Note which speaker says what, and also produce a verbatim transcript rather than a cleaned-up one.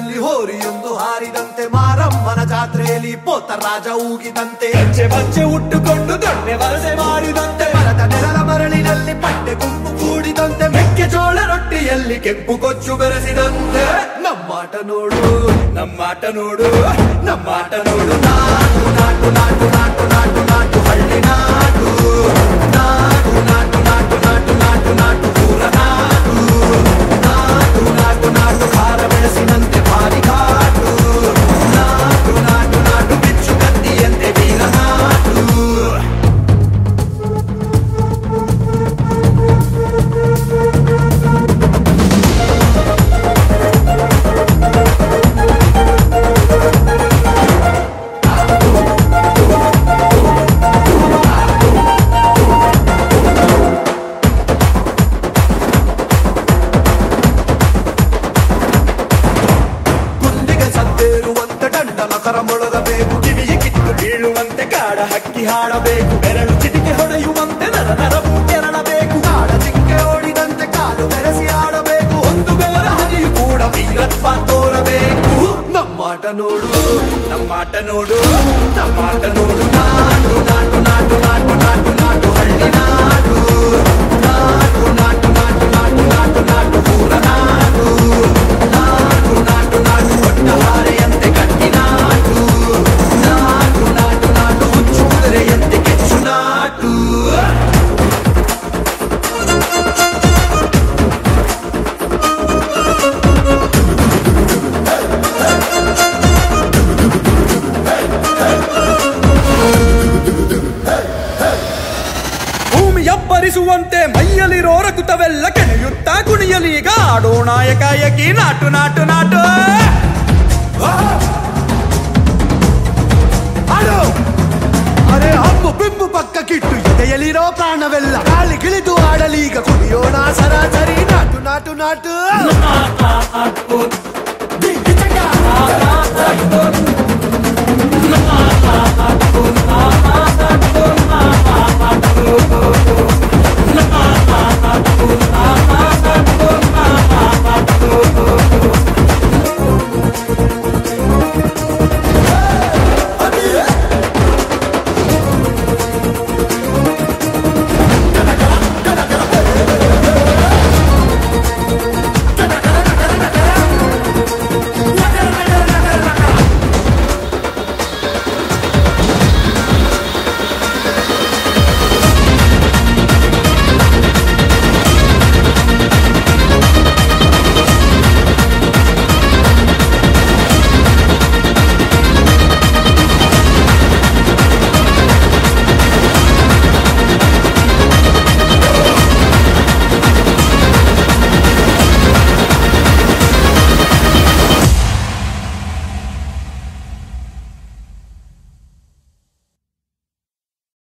Speaker 1: ಗಾಳಿಯಲ್ಲಿ ಹೋರಿಯೊಂದು ಹಾರಿದಂತೆ ಮಾರಮ್ಮನ ಜಾತ್ರೆಯಲ್ಲಿ ಪೋತ ರಾಜ ಊಗಿದಂತೆ ಹೆಜ್ಜೆ ಬಚ್ಚೆ ಉಟ್ಟುಕೊಂಡು ದೊಣ್ಣೆ ವಲಸೆ ಮಾಡಿದಂತೆ ಮರದ ನೆರಳ ಮರಳಿನಲ್ಲಿ ಪಟ್ಟೆ ಗುಂಪು ಕೂಡಿದಂತೆ ಮೆಕ್ಕೆಜೋಳ ರೊಟ್ಟಿಯಲ್ಲಿ ಕೆಂಪು ಕೊಚ್ಚು ಬೆರೆಸಿದಂತೆ ನಮ್ಮಾಟ ನೋಡು ನಮ್ಮಾಟ ನೋಡು ನಮ್ಮಾಟ ನೋಡು ನಾಟು ನಾಟು ನಾಟು ನಾಟು ನಾಟು ನಾಟು ಹಳ್ಳಿ ನಾಟು ನಾಟು ನಾಟು ನಾಟು ನಾಟು ನಾಟು ನಾಟು ಊರ ನಾಟು ನಾಟು ನಾಟು ನಾಟು ಖಾರ ಬೆಳೆಸಿದಂತೆ ಭಾರಿ ಘಾಟು ನಾಟು ನಾಟು ನಾಟು ಬಿಚ್ಚು ಕತ್ತಿಯಂತೆ ವೀರ ನಾಟು ಮೊಳಗಬೇಕು ಕಿವಿಗೆ ಕಿತ್ತು ಬೀಳುವಂತೆ ಕಾಡ ಹಕ್ಕಿ ಹಾಡಬೇಕು ಬೆರಳು ಚಿಟಿಕೆ ಹೊಡೆಯುವಂತೆ ನರ ನರವು ಕೆರಳಬೇಕು ಕಾಡ ಚಿಕ್ಕೆ ಓಡಿದಂತೆ ಕಾಲು ಬೆರೆಸಿ ಆಡಬೇಕು ಒಂದು ಬೆವರ ಹನಿಯು ಕೂಡ ವೀರತ್ವ ತೋರಬೇಕು ನಮ್ಮಾಟ ನೋಡು ನಮ್ಮಾಟ ನೋಡು ನಮ್ಮಾಟ ನೋಡು ನಾಟು ನಾಟು ನಾಟು ನಾಟು ನಾಟು ನಾಟು ಹಳ್ಳಿ ನಾಟು ನಾಟು ನಾಟು ನಾಟು ನಾಟು ನಾಟು ನಾಟು ಊರ ನಾಟು ನಾಟು ನಾಟು ನಾಟು ದೊಡ್ಡ ಹಾರೆಯಂತೆ ಗಟ್ಟಿ ನಾಟು ನಾಟು ನಾಟು ನಾಟು ಹುಚ್ಚು ಕುದುರೆಯಂತೆ ಕೆಚ್ಚು ನಾಟು ಭರಿಸುವಂತೆ ಮೈಯಲ್ಲಿರೋ ರಕುತವೆಲ್ಲ ಕೆಣೆಯುತ್ತ ಕುಣಿಯಲೀಗ ಆಡೋ ನಾಯಕಾಯಕಿ ನಾಟು ನಾಟು ನಾಟು ಆಡೋ ಅರೆ ಹಬ್ಬು ಬಿಂಬು ಪಕ್ಕ ಕಿಟ್ಟು ಎದೆಯಲ್ಲಿರೋ ಪ್ರಾಣವೆಲ್ಲ ಗಾಳಿ ಗಿಳಿದು ಆಡಲೀಗ ಕುಣಿಯೋಣ ಸರಾಸರಿ ನಾಟು ನಾಟು ನಾಟು